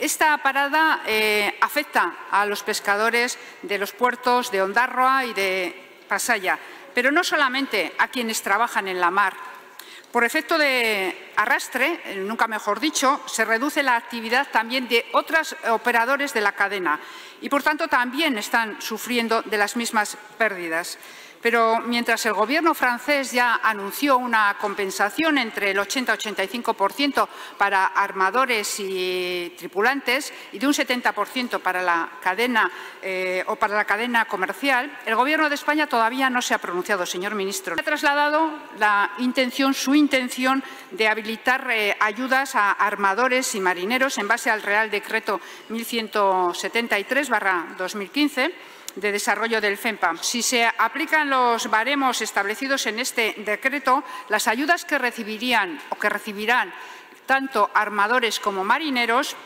Esta parada afecta a los pescadores de los puertos de Ondarroa y de Pasaia, pero no solamente a quienes trabajan en la mar. Por efecto de arrastre, nunca mejor dicho, se reduce la actividad también de otros operadores de la cadena y, por tanto, también están sufriendo de las mismas pérdidas. Pero mientras el Gobierno francés ya anunció una compensación entre el 80 y 85% para armadores y tripulantes y de un 70% para la cadena o para la cadena comercial, el Gobierno de España todavía no se ha pronunciado, señor ministro. Ha trasladado su intención de habilitar ayudas a armadores y marineros en base al Real Decreto 1173/2015. De desarrollo del FEMPA. Si se aplican los baremos establecidos en este decreto, las ayudas que recibirían o que recibirán tanto armadores como marineros,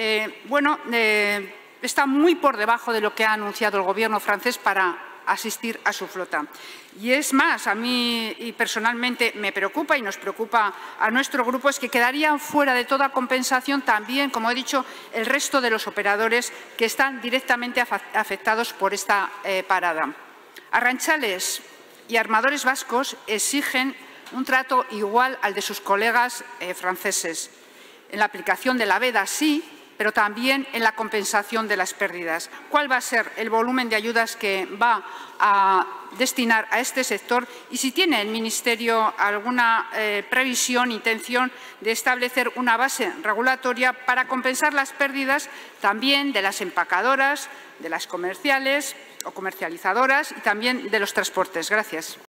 están muy por debajo de lo que ha anunciado el Gobierno francés para asistir a su flota. Y es más, a mí y personalmente me preocupa y nos preocupa a nuestro grupo es que quedarían fuera de toda compensación también, como he dicho, el resto de los operadores que están directamente afectados por esta parada. Arranchales y armadores vascos exigen un trato igual al de sus colegas franceses. En la aplicación de la veda sí, pero también en la compensación de las pérdidas. ¿Cuál va a ser el volumen de ayudas que va a destinar a este sector? Y si tiene el Ministerio alguna previsión, intención de establecer una base regulatoria para compensar las pérdidas también de las empacadoras, de las comerciales o comercializadoras y también de los transportes. Gracias.